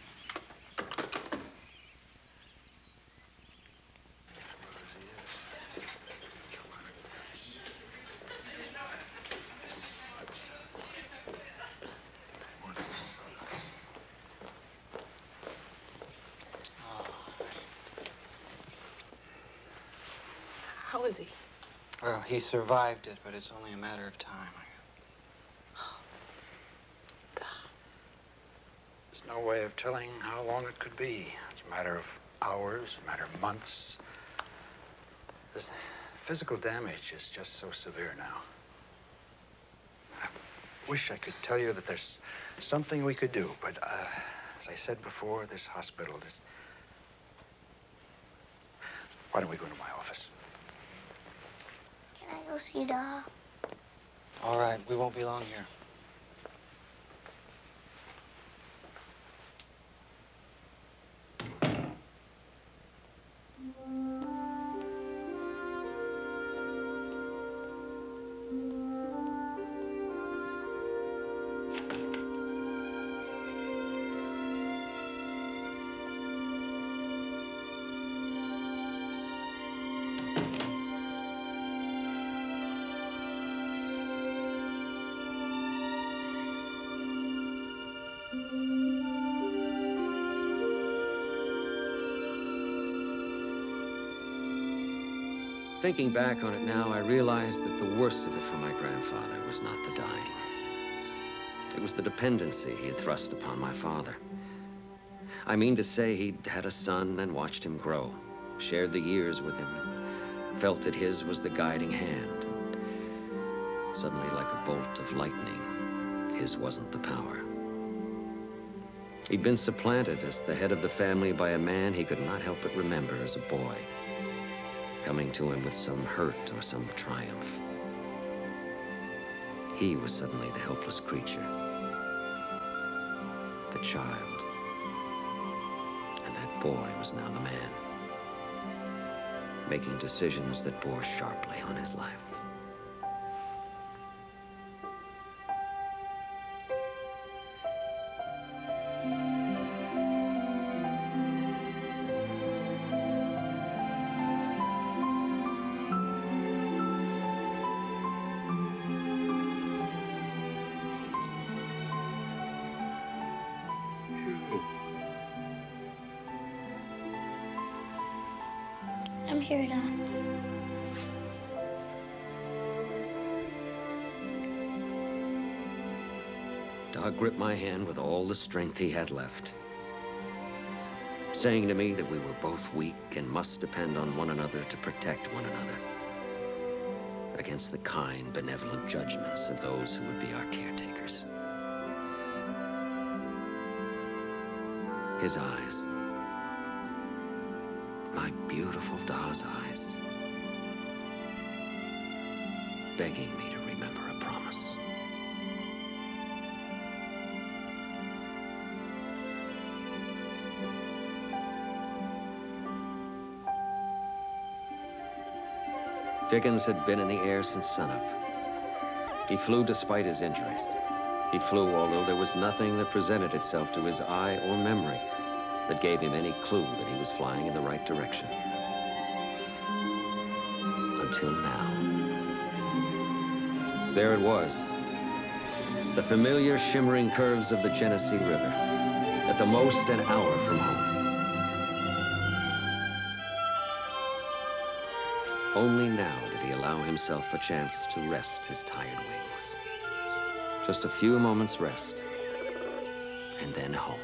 How is he? Well, he survived it, but it's only a matter of time. There's no way of telling how long it could be. It's a matter of hours, a matter of months. This physical damage is just so severe now. I wish I could tell you that there's something we could do, but as I said before, this hospital, Why don't we go to my office? Can I go see Da? All right, we won't be long here. Thinking back on it now, I realized that the worst of it for my grandfather was not the dying. It was the dependency he had thrust upon my father. I mean to say, he'd had a son and watched him grow, shared the years with him, and felt that his was the guiding hand. And suddenly, like a bolt of lightning, his wasn't the power. He'd been supplanted as the head of the family by a man he could not help but remember as a boy, coming to him with some hurt or some triumph. He was suddenly the helpless creature, the child, and that boy was now the man, making decisions that bore sharply on his life. I'm here, Da. Doug gripped my hand with all the strength he had left, saying to me that we were both weak and must depend on one another to protect one another against the kind, benevolent judgments of those who would be our caretakers. His eyes, like beautiful Da's eyes, begging me to remember a promise. Dickens had been in the air since sunup. He flew despite his injuries. He flew although there was nothing that presented itself to his eye or memory that gave him any clue that he was flying in the right direction. Until now. There it was, the familiar shimmering curves of the Genesee River, the at the most an hour from home. Only now did he allow himself a chance to rest his tired wings. Just a few moments' rest, and then home.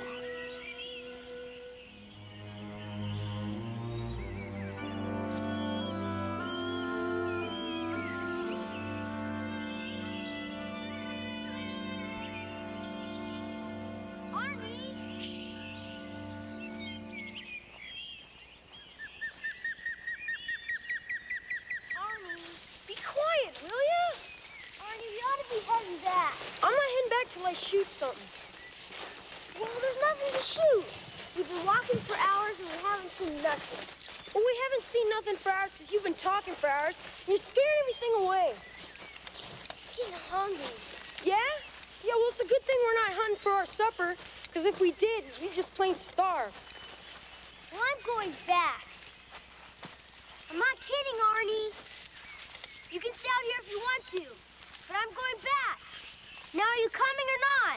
Shoot something. Well, there's nothing to shoot. We've been walking for hours and we haven't seen nothing. Well, we haven't seen nothing for hours because you've been talking for hours and you're scaring everything away. I'm getting hungry. Yeah? Yeah, well, it's a good thing we're not hunting for our supper, because if we did, we'd just plain starve. Well, I'm going back. I'm not kidding, Arnie. You can stay out here if you want to, but I'm going back. Now, are you coming or not?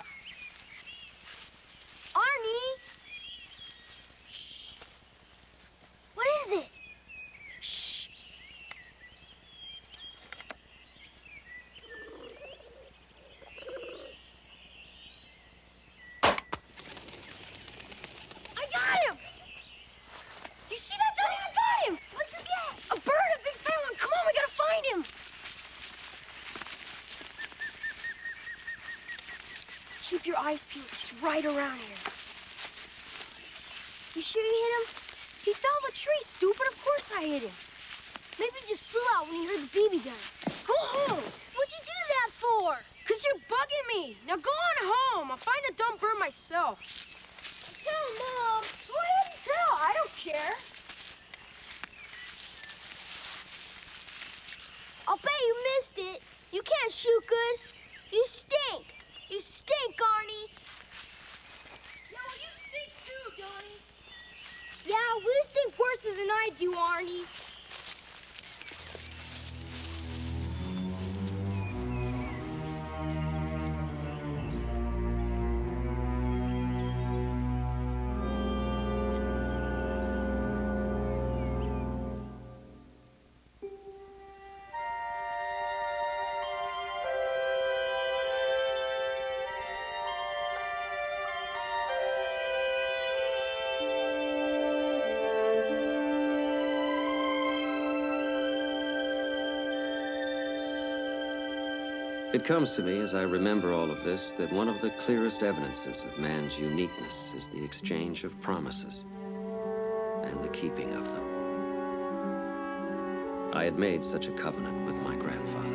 Arnie? Shh. What is it? Shh. I got him! You see that, Donnie? I got him! What'd you get? A bird, a big fat one. Come on, we gotta find him. Keep your eyes peeled. He's right around here. You sure you hit him? He fell the tree, stupid. Of course I hit him. Maybe he just flew out when he heard the BB gun. Go home. What'd you do that for? Because you're bugging me. Now go on home. I'll find a dumb bird myself. Tell Mom. Go ahead and tell. I don't care. I'll bet you missed it. You can't shoot good. You stink. You stink, Arnie. Yeah, well, you stink too, Donnie. Yeah, we stink worse than I do, Arnie. It comes to me as I remember all of this that one of the clearest evidences of man's uniqueness is the exchange of promises and the keeping of them. I had made such a covenant with my grandfather.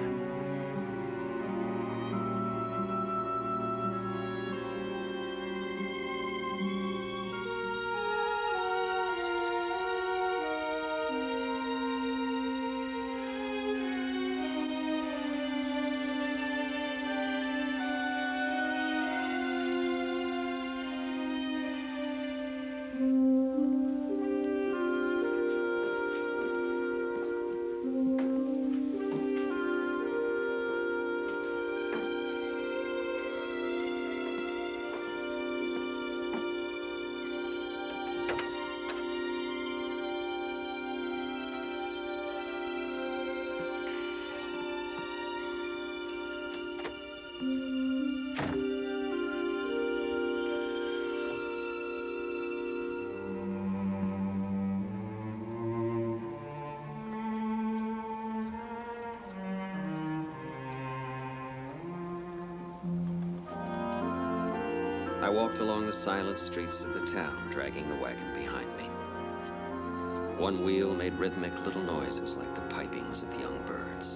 I walked along the silent streets of the town, dragging the wagon behind me. One wheel made rhythmic little noises like the pipings of young birds.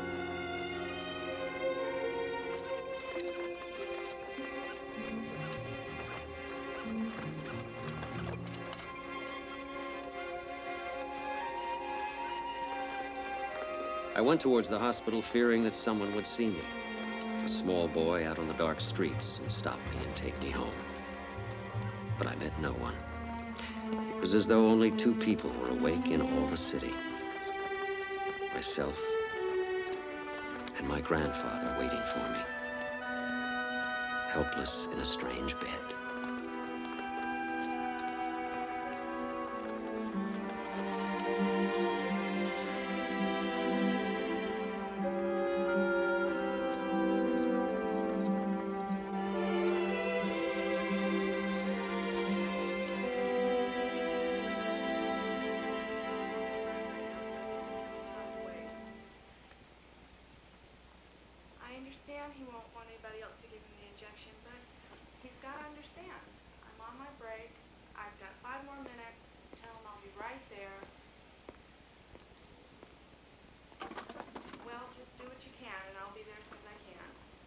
I went towards the hospital fearing that someone would see me. A small boy out on the dark streets and stop me and take me home. But I met no one. It was as though only two people were awake in all the city. Myself and my grandfather waiting for me, helpless in a strange bed. he won't want anybody else to give him the injection, but he's got to understand. I'm on my break. I've got 5 more minutes. Tell him I'll be right there. Well, just do what you can, and I'll be there as soon as I can.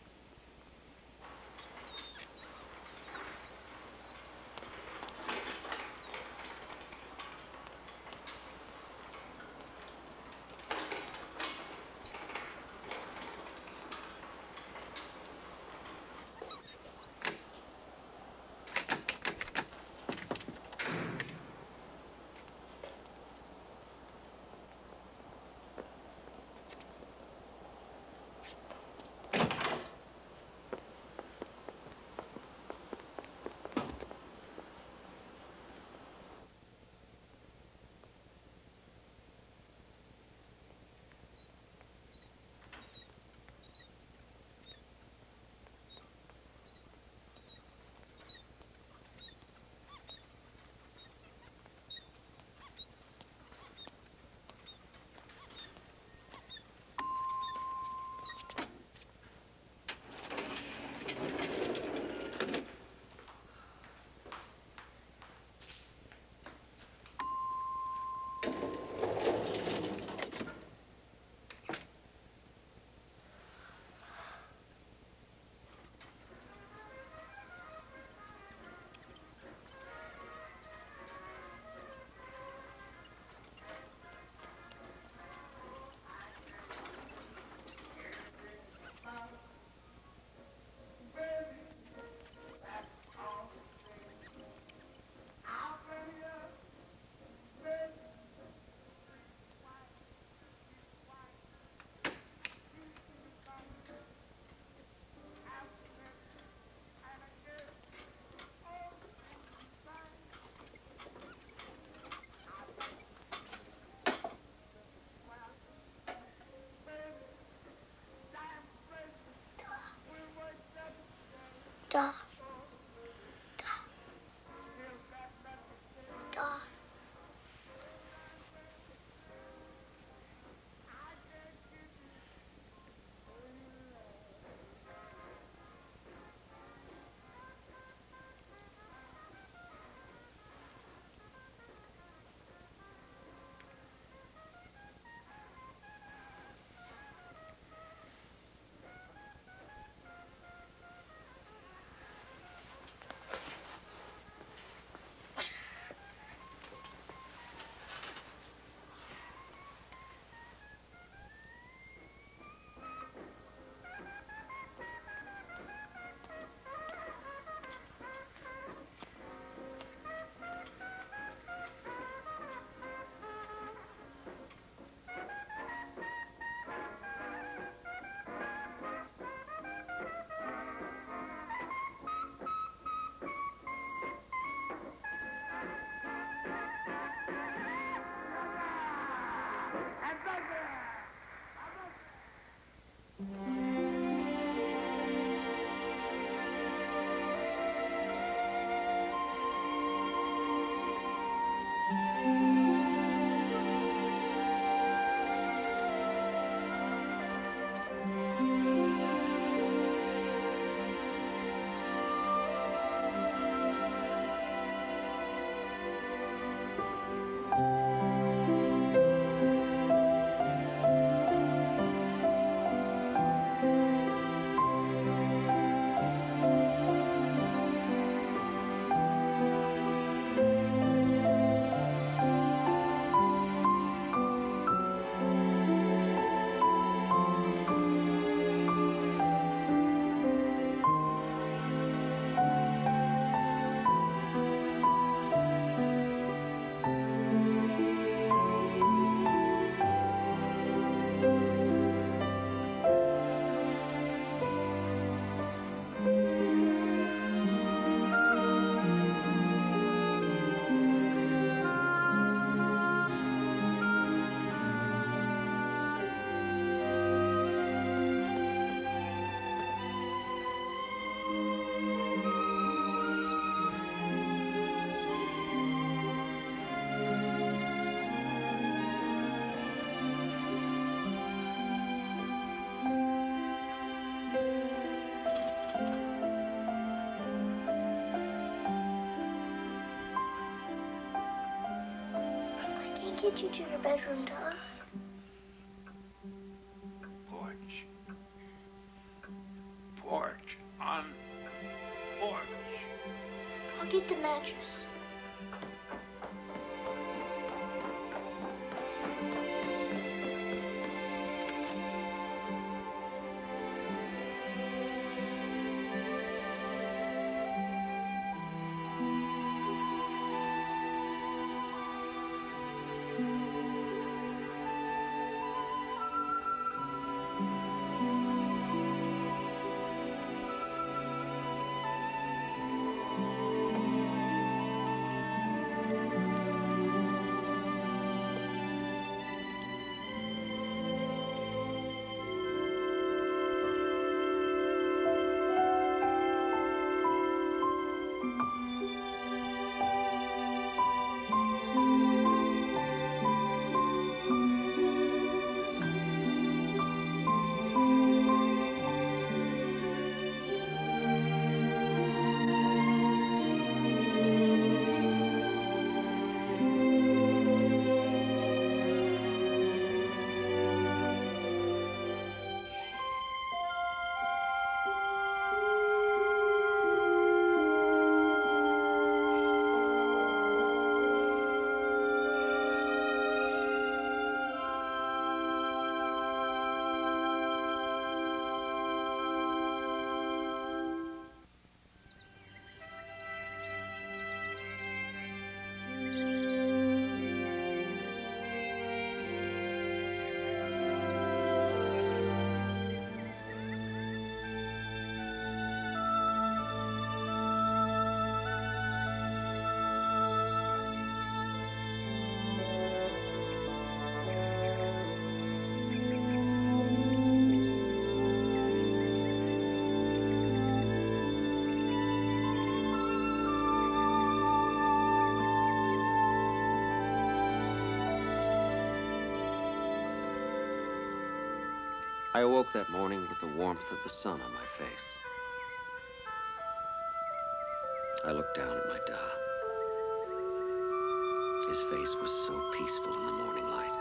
Da. Da. get you to your bedroom, Dad? Porch. Porch. On porch. I'll get the mattress. I awoke that morning with the warmth of the sun on my face. I looked down at my Da. His face was so peaceful in the morning light.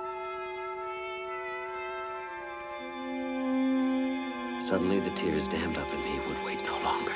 Suddenly, the tears dammed up in me would wait no longer.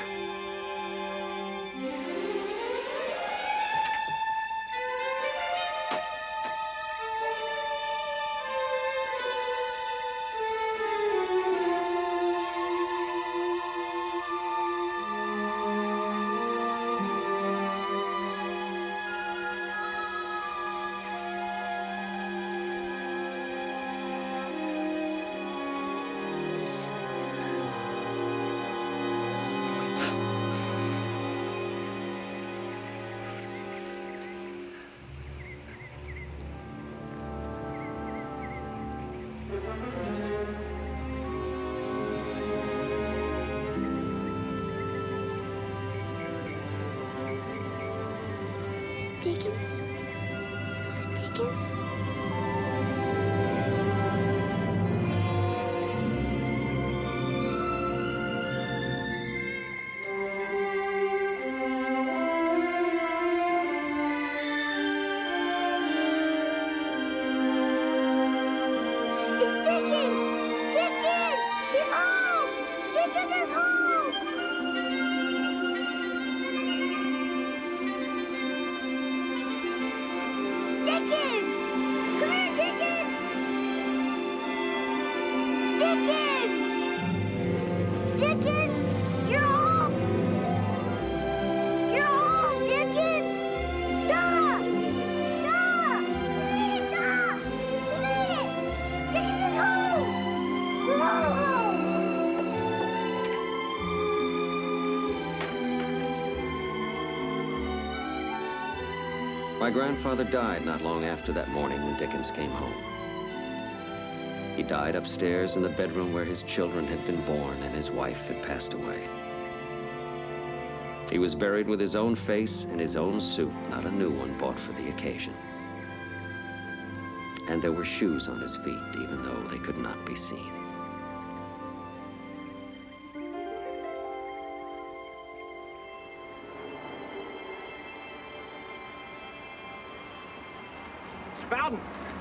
Dickens? Was it Dickens? It's Dickens! Dickens! He's home! Dickens is home! Dickens! Come here, Dickens! Dickens! Dickens! You're home! You're home, Dickens! Da! Da! Wait, Da! Wait! Dickens is home! We're all home! My grandfather died not long after that morning when Dickens came home. He died upstairs in the bedroom where his children had been born and his wife had passed away. He was buried with his own face and his own suit, not a new one bought for the occasion. And there were shoes on his feet, even though they could not be seen. Mr. Bowden.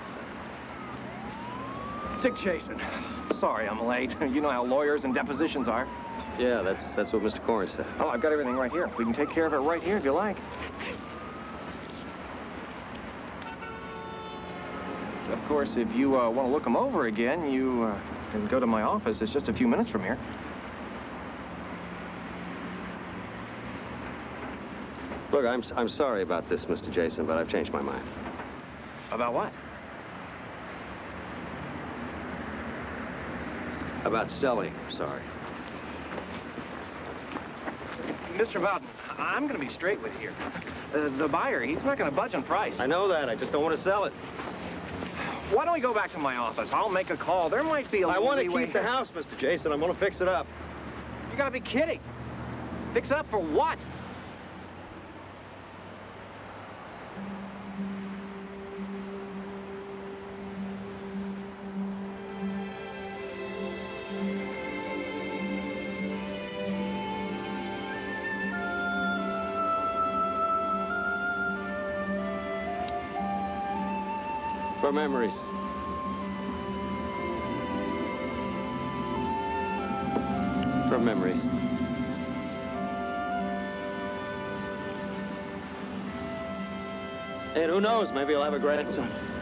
Dick Jason. Sorry I'm late. You know how lawyers and depositions are. Yeah, that's what Mr. Corn said. Oh, I've got everything right here. We can take care of it right here if you like. Of course, if you want to look them over again, you can go to my office. It's just a few minutes from here. Look, I'm sorry about this, Mr. Jason, but I've changed my mind. About what? About selling, I'm sorry. Mr. Bowden, I'm going to be straight with you here. The buyer, he's not going to budge on price. I know that. I just don't want to sell it. Why don't we go back to my office? I'll make a call. There might be a little I want to leeway keep the here. house, Mr. Jason. I'm going to fix it up. You got to be kidding. Fix up for what? For memories. For memories. And who knows, maybe I'll have a grandson.